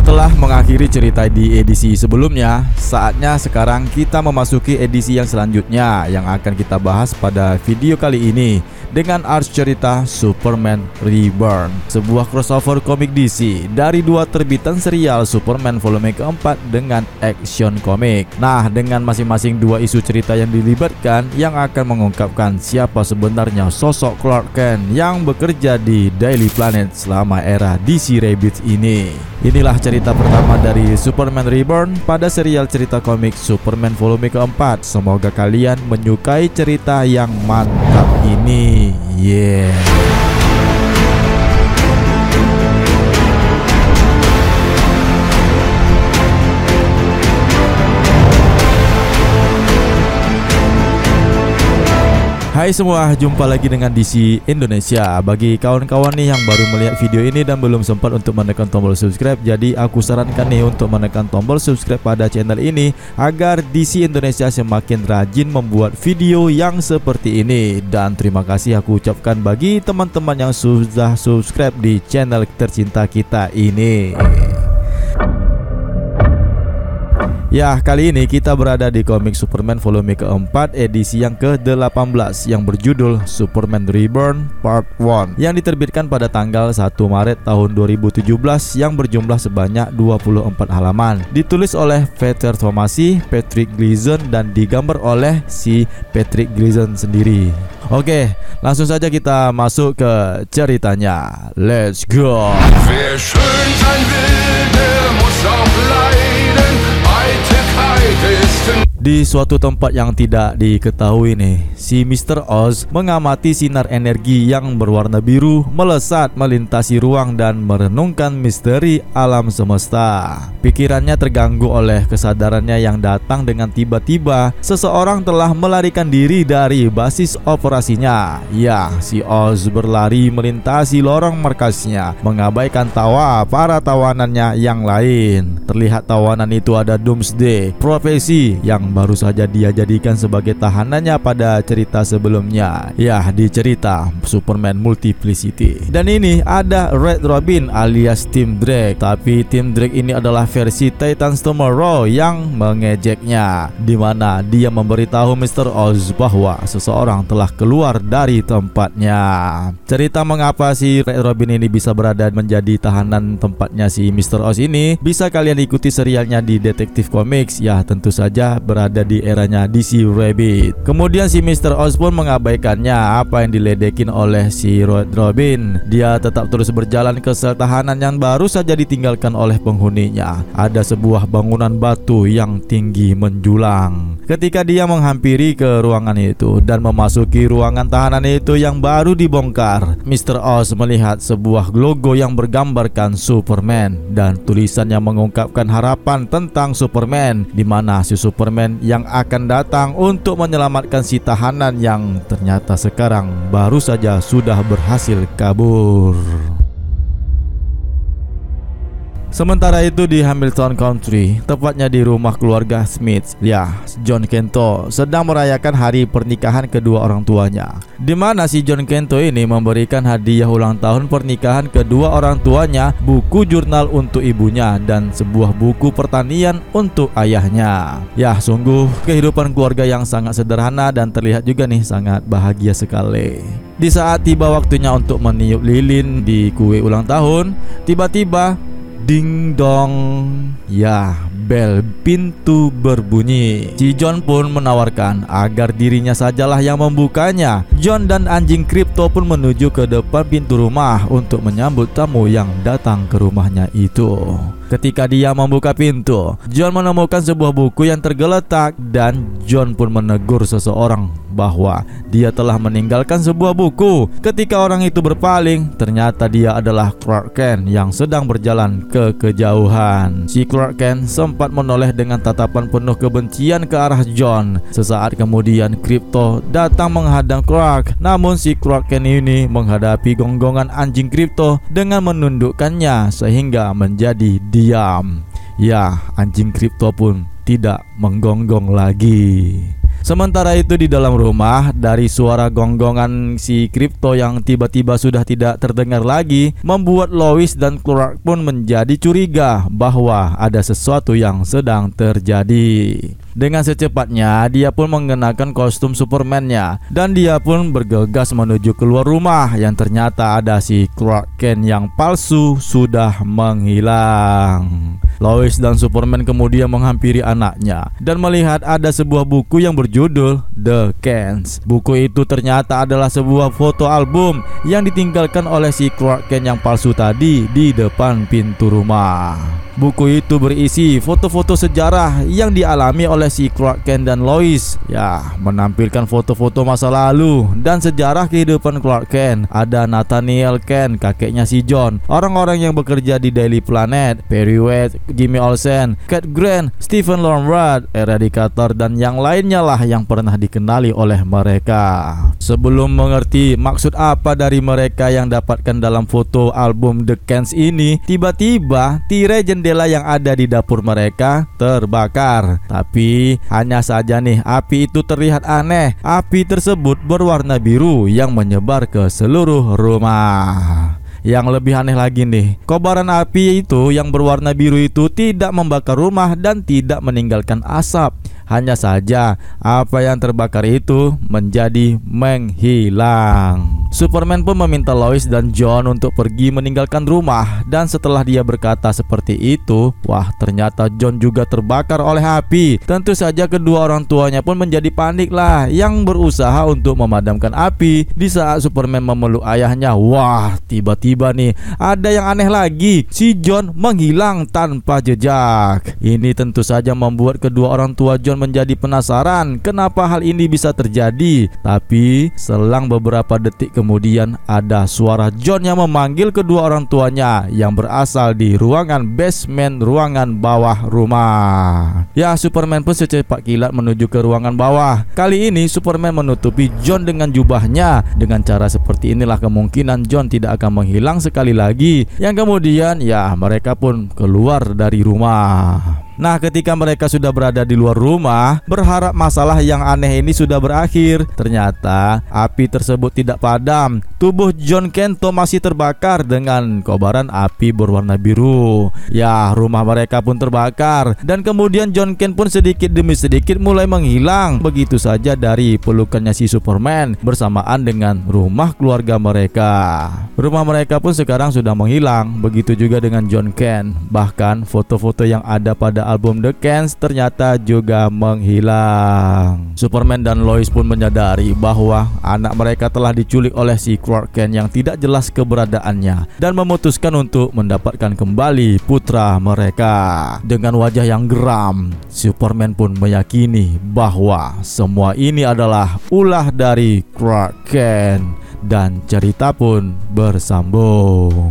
Setelah mengakhiri cerita di edisi sebelumnya, saatnya sekarang kita memasuki edisi yang selanjutnya yang akan kita bahas pada video kali ini dengan arc cerita Superman Reborn, sebuah crossover komik DC dari dua terbitan serial Superman volume keempat dengan Action Comics. Nah, dengan masing-masing dua isu cerita yang dilibatkan yang akan mengungkapkan siapa sebenarnya sosok Clark Kent yang bekerja di Daily Planet selama era DC Rebirth ini. Inilah cerita pertama dari Superman Reborn pada serial cerita komik Superman volume keempat. Semoga kalian menyukai cerita yang mantap ini. Hai semua, jumpa lagi dengan DC Indonesia. Bagi kawan-kawan nih yang baru melihat video ini dan belum sempat untuk menekan tombol subscribe, jadi aku sarankan nih untuk menekan tombol subscribe pada channel ini agar DC Indonesia semakin rajin membuat video yang seperti ini. Dan terima kasih aku ucapkan bagi teman-teman yang sudah subscribe di channel tercinta kita ini. Ya, kali ini kita berada di komik Superman volume keempat edisi yang ke-18 yang berjudul Superman Reborn Part 1 yang diterbitkan pada tanggal 1 Maret tahun 2017 yang berjumlah sebanyak 24 halaman. Ditulis oleh Peter Tomasi, Patrick Gleason dan digambar oleh si Patrick Gleason sendiri. Oke, langsung saja kita masuk ke ceritanya. Let's go. Di suatu tempat yang tidak diketahui nih, si Mr. Oz mengamati sinar energi yang berwarna biru melesat melintasi ruang dan merenungkan misteri alam semesta. Pikirannya terganggu oleh kesadarannya yang datang dengan tiba-tiba. Seseorang telah melarikan diri dari basis operasinya. Ya, si Oz berlari melintasi lorong markasnya, mengabaikan tawa para tawanannya yang lain. Terlihat tawanan itu ada Doomsday, profesi yang baru saja dia jadikan sebagai tahanannya pada cerita sebelumnya. Ya, di cerita Superman Multiplicity. Dan ini ada Red Robin alias Tim Drake. Tapi Tim Drake ini adalah versi Titans Tomorrow yang mengejeknya, dimana dia memberitahu Mr. Oz bahwa seseorang telah keluar dari tempatnya. Cerita mengapa si Red Robin ini bisa berada menjadi tahanan tempatnya si Mr. Oz ini bisa kalian ikuti serialnya di Detective Comics. Ya, tentu saja berada di eranya DC Rebirth. Kemudian si Mr. Oz pun mengabaikannya apa yang diledekin oleh si Red Robin. Dia tetap terus berjalan ke sel tahanan yang baru saja ditinggalkan oleh penghuninya. Ada sebuah bangunan batu yang tinggi menjulang. Ketika dia menghampiri ke ruangan itu dan memasuki ruangan tahanan itu yang baru dibongkar, Mr. Oz melihat sebuah logo yang bergambarkan Superman dan tulisan yang mengungkapkan harapan tentang Superman, di mana si Superman yang akan datang untuk menyelamatkan si tahanan yang ternyata sekarang baru saja sudah berhasil kabur. Sementara itu di Hamilton Country, tepatnya di rumah keluarga Smith, ya, John Kento sedang merayakan hari pernikahan kedua orang tuanya, di mana si John Kento ini memberikan hadiah ulang tahun pernikahan kedua orang tuanya buku jurnal untuk ibunya dan sebuah buku pertanian untuk ayahnya. Ya, sungguh kehidupan keluarga yang sangat sederhana dan terlihat juga nih sangat bahagia sekali. Di saat tiba waktunya untuk meniup lilin di kue ulang tahun, tiba-tiba ding dong, ya, bel pintu berbunyi. Si John pun menawarkan agar dirinya sajalah yang membukanya. John dan anjing kripto pun menuju ke depan pintu rumah untuk menyambut tamu yang datang ke rumahnya itu. Ketika dia membuka pintu, John menemukan sebuah buku yang tergeletak dan John pun menegur seseorang bahwa dia telah meninggalkan sebuah buku. Ketika orang itu berpaling, ternyata dia adalah Clark Kent yang sedang berjalan ke kejauhan. Si Clark Kent sempat menoleh dengan tatapan penuh kebencian ke arah John. Sesaat kemudian Krypto datang menghadang Clark. Namun si Clark Kent ini menghadapi gonggongan anjing Krypto dengan menundukkannya sehingga menjadi diam. Ya, anjing Krypto pun tidak menggonggong lagi. Sementara itu di dalam rumah, dari suara gonggongan si Kripto yang tiba-tiba sudah tidak terdengar lagi membuat Lois dan Clark pun menjadi curiga bahwa ada sesuatu yang sedang terjadi. Dengan secepatnya dia pun mengenakan kostum Superman-nya dan dia pun bergegas menuju keluar rumah yang ternyata ada si Clark Kent yang palsu sudah menghilang. Lois dan Superman kemudian menghampiri anaknya dan melihat ada sebuah buku yang berjudul The Kents. Buku itu ternyata adalah sebuah foto album yang ditinggalkan oleh si Clark Kent yang palsu tadi di depan pintu rumah. Buku itu berisi foto-foto sejarah yang dialami oleh si Clark Kent dan Lois. Ya, menampilkan foto-foto masa lalu dan sejarah kehidupan Clark Kent. Ada Nathaniel Kent, kakeknya si John, orang-orang yang bekerja di Daily Planet, Perry White, Jimmy Olsen, Cat Grant, Stephen Lomrad, Eradicator, dan yang lainnya lah yang pernah dikenali oleh mereka. Sebelum mengerti maksud apa dari mereka yang dapatkan dalam foto album The Kents ini, tiba-tiba tirai jendela yang ada di dapur mereka terbakar. Tapi hanya saja nih, api itu terlihat aneh. Api tersebut berwarna biru yang menyebar ke seluruh rumah. Yang lebih aneh lagi nih, kobaran api itu yang berwarna biru itu tidak membakar rumah dan tidak meninggalkan asap. Hanya saja apa yang terbakar itu menjadi menghilang. Superman pun meminta Lois dan John untuk pergi meninggalkan rumah. Dan setelah dia berkata seperti itu, wah, ternyata John juga terbakar oleh api. Tentu saja kedua orang tuanya pun menjadi panik lah, yang berusaha untuk memadamkan api. Di saat Superman memeluk ayahnya, wah, tiba-tiba nih ada yang aneh lagi. Si John menghilang tanpa jejak. Ini tentu saja membuat kedua orang tua John menjadi penasaran kenapa hal ini bisa terjadi. Tapi selang beberapa detik kemudian ada suara John yang memanggil kedua orang tuanya yang berasal di ruangan basement, ruangan bawah rumah. Ya, Superman pun secepat kilat menuju ke ruangan bawah. Kali ini Superman menutupi John dengan jubahnya. Dengan cara seperti inilah kemungkinan John tidak akan menghilang sekali lagi. Yang kemudian ya mereka pun keluar dari rumah. Nah, ketika mereka sudah berada di luar rumah, berharap masalah yang aneh ini sudah berakhir. Ternyata api tersebut tidak padam. Tubuh John Kento masih terbakar dengan kobaran api berwarna biru. Ya, rumah mereka pun terbakar. Dan kemudian John Kent pun sedikit demi sedikit mulai menghilang. Begitu saja dari pelukannya si Superman bersamaan dengan rumah keluarga mereka. Rumah mereka pun sekarang sudah menghilang. Begitu juga dengan John Kent. Bahkan foto-foto yang ada pada album The Kents ternyata juga menghilang. Superman dan Lois pun menyadari bahwa anak mereka telah diculik oleh si Clark Kent yang tidak jelas keberadaannya dan memutuskan untuk mendapatkan kembali putra mereka. Dengan wajah yang geram, Superman pun meyakini bahwa semua ini adalah ulah dari Clark Kent dan cerita pun bersambung.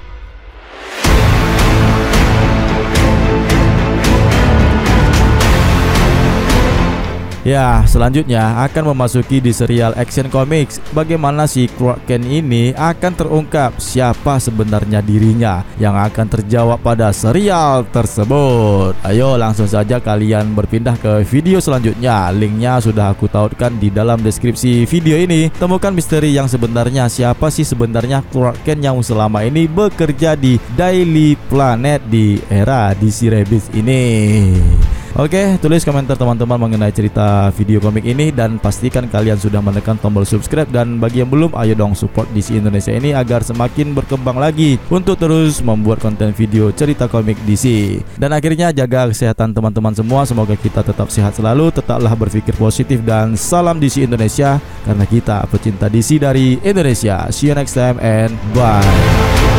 Ya, selanjutnya akan memasuki di serial Action Comics. Bagaimana si Clark Kent ini akan terungkap siapa sebenarnya dirinya yang akan terjawab pada serial tersebut. Ayo langsung saja kalian berpindah ke video selanjutnya. Linknya sudah aku tautkan di dalam deskripsi video ini. Temukan misteri yang sebenarnya, siapa sih sebenarnya Clark Kent yang selama ini bekerja di Daily Planet di era DC Rebirth ini. Oke, tulis komentar teman-teman mengenai cerita video komik ini dan pastikan kalian sudah menekan tombol subscribe. Dan bagi yang belum, ayo dong support DC Indonesia ini agar semakin berkembang lagi untuk terus membuat konten video cerita komik DC. Dan akhirnya jaga kesehatan teman-teman semua. Semoga kita tetap sehat selalu, tetaplah berpikir positif, dan salam DC Indonesia karena kita pecinta DC dari Indonesia. See you next time and bye.